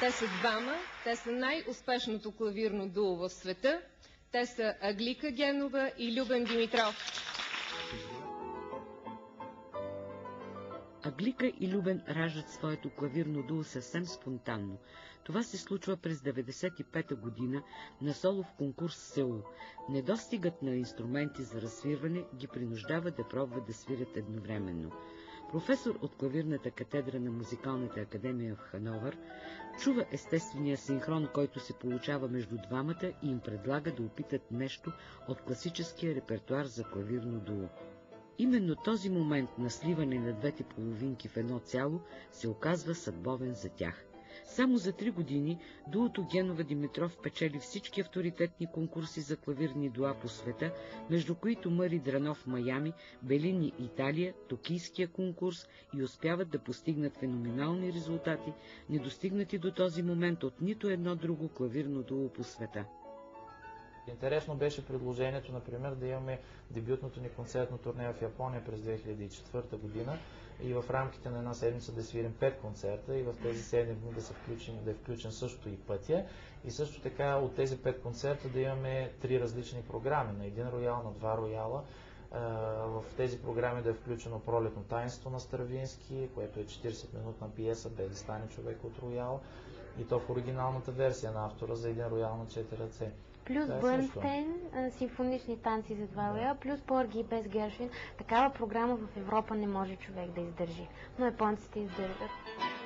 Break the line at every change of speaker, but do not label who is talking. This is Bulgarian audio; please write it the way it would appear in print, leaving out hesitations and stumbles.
Те са двама, те са най-успешното клавирно дуо в света. Те са Аглика Генова и Любен Димитров.
Аглика и Любен раждат своето клавирно дуо съвсем спонтанно. Това се случва през 1995 година на солов конкурс в Сеул. Недостигът на инструменти за разсвирване ги принуждава да пробват да свирят едновременно. Професор от клавирната катедра на Музикалната академия в Хановър чува естествения синхрон, който се получава между двамата и им предлага да опитат нещо от класическия репертуар за клавирно дуо. Именно този момент на сливане на двете половинки в едно цяло се оказва съдбовен за тях. Само за 3 години дуото Генова-Димитров печели всички авторитетни конкурси за клавирни дуа по света, между които Мари Дранов в Майами, Белини Италия, Токийския конкурс, и успяват да постигнат феноменални резултати, недостигнати до този момент от нито едно друго клавирно дуо по света.
Интересно беше предложението, например, да имаме дебютното ни концертно турне в Япония през 2004 година и в рамките на една седмица да свирим 5 концерта и в тези 7 дни да е включен също и пътя. И също така от тези 5 концерта да имаме 3 различни програми, на един роял, на 2 рояла. В тези програми да е включено Пролетно таинство на Стравински, което е 40-минутна пиеса, без да стане човек от роял, и то в оригиналната версия на автора за един роял на 4 ръце.
Плюс Бърнстейн, симфонични танци за 2 рояла, плюс Порги без Гершвин. Такава програма в Европа не може човек да издържи, но японците издържат.